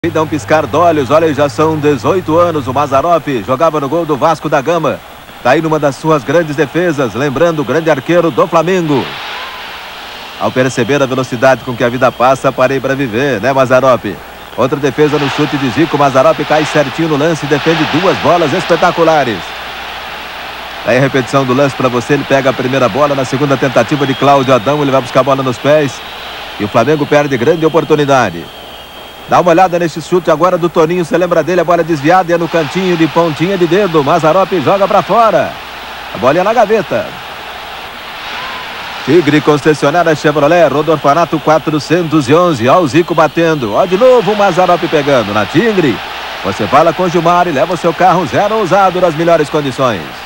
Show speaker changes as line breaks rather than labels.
Dá um piscar de olhos, olha, já são 18 anos, o Mazzaropi jogava no gol do Vasco da Gama. Tá aí numa das suas grandes defesas, lembrando o grande arqueiro do Flamengo. Ao perceber a velocidade com que a vida passa, parei para viver, né, Mazzaropi? Outra defesa no chute de Zico, Mazzaropi cai certinho no lance e defende duas bolas espetaculares. Aí a repetição do lance para você, ele pega a primeira bola, na segunda tentativa de Cláudio Adão, ele vai buscar a bola nos pés. E o Flamengo perde grande oportunidade. Dá uma olhada nesse chute agora do Toninho, você lembra dele, a bola desviada e é no cantinho de pontinha de dedo. Mazzaropi joga para fora. A bola é na gaveta. Tigre Concessionária Chevrolet, Rua Orfanato 411. Ó o Zico batendo. Ó de novo o Mazzaropi pegando na Tigre. Você fala com o Gilmar e leva o seu carro zero usado nas melhores condições.